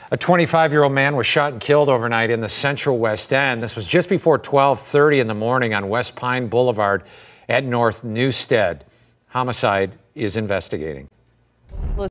A 25-year-old man was shot and killed overnight in the central West End. This was just before 12:30 in the morning on West Pine Boulevard at North Newstead. Homicide is investigating.